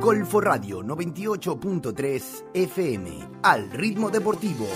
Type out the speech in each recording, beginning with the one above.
Golfo Radio 98.3 FM, al ritmo deportivo.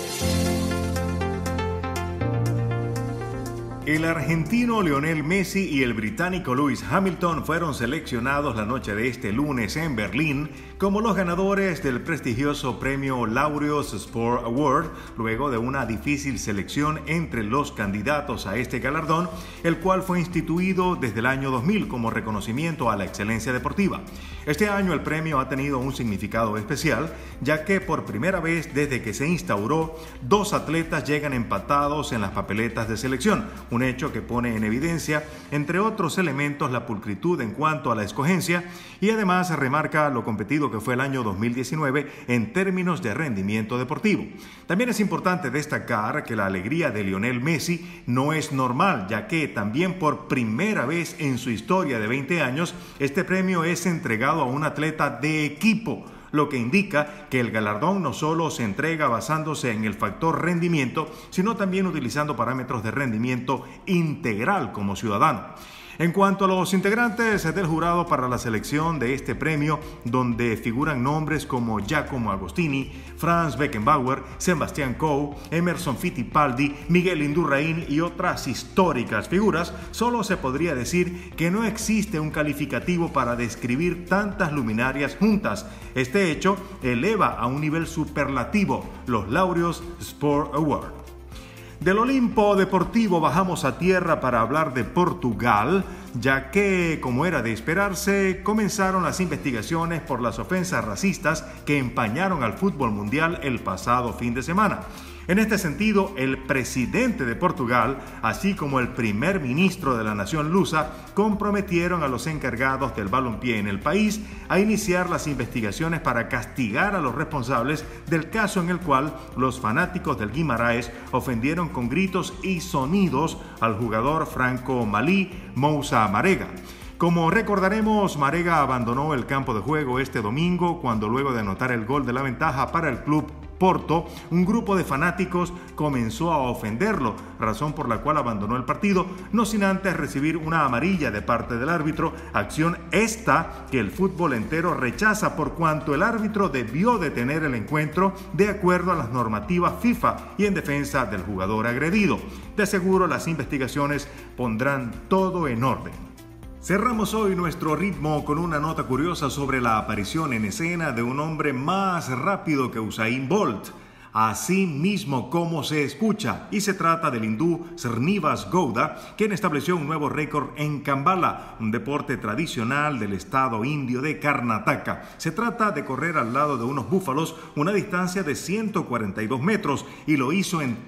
El argentino Lionel Messi y el británico Lewis Hamilton fueron seleccionados la noche de este lunes en Berlín como los ganadores del prestigioso premio Laureus Sport Award, luego de una difícil selección entre los candidatos a este galardón, el cual fue instituido desde el año 2000 como reconocimiento a la excelencia deportiva. Este año el premio ha tenido un significado especial, ya que por primera vez desde que se instauró, dos atletas llegan empatados en las papeletas de selección, un hecho que pone en evidencia, entre otros elementos, la pulcritud en cuanto a la escogencia y además remarca lo competido que fue el año 2019 en términos de rendimiento deportivo. También es importante destacar que la alegría de Lionel Messi no es normal, ya que también por primera vez en su historia de 20 años, este premio es entregado a un atleta de equipo, lo que indica que el galardón no solo se entrega basándose en el factor rendimiento, sino también utilizando parámetros de rendimiento integral como ciudadano. En cuanto a los integrantes del jurado para la selección de este premio, donde figuran nombres como Giacomo Agostini, Franz Beckenbauer, Sebastián Coe, Emerson Fittipaldi, Miguel Indurain y otras históricas figuras, solo se podría decir que no existe un calificativo para describir tantas luminarias juntas. Este hecho eleva a un nivel superlativo los Laureus Sport Award. Del Olimpo deportivo bajamos a tierra para hablar de Portugal, ya que, como era de esperarse, comenzaron las investigaciones por las ofensas racistas que empañaron al fútbol mundial el pasado fin de semana. En este sentido, el presidente de Portugal, así como el primer ministro de la nación lusa, comprometieron a los encargados del balompié en el país a iniciar las investigaciones para castigar a los responsables del caso en el cual los fanáticos del Guimarães ofendieron con gritos y sonidos al jugador franco-malí Moussa Marega. Como recordaremos, Marega abandonó el campo de juego este domingo cuando, luego de anotar el gol de la ventaja para el club Porto, un grupo de fanáticos comenzó a ofenderlo, razón por la cual abandonó el partido, no sin antes recibir una amarilla de parte del árbitro, acción esta que el fútbol entero rechaza por cuanto el árbitro debió detener el encuentro de acuerdo a las normativas FIFA y en defensa del jugador agredido. De seguro las investigaciones pondrán todo en orden. Cerramos hoy nuestro ritmo con una nota curiosa sobre la aparición en escena de un hombre más rápido que Usain Bolt, así mismo como se escucha, y se trata del hindú Srinivas Gowda, quien estableció un nuevo récord en Kambala, un deporte tradicional del estado indio de Karnataka. Se trata de correr al lado de unos búfalos una distancia de 142 metros y lo hizo en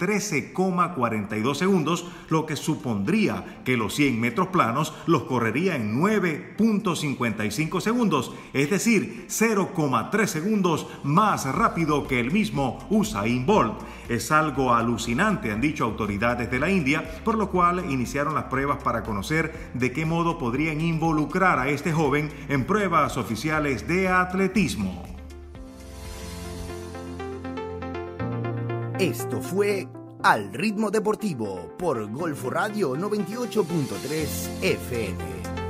13,42 segundos, lo que supondría que los 100 metros planos los correría en 9,55 segundos, es decir, 0,3 segundos más rápido que el mismo Usain Bolt. Es algo alucinante, han dicho autoridades de la India, por lo cual iniciaron las pruebas para conocer de qué modo podrían involucrar a este joven en pruebas oficiales de atletismo. Esto fue Al Ritmo Deportivo por Golfo Radio 98.3 FM.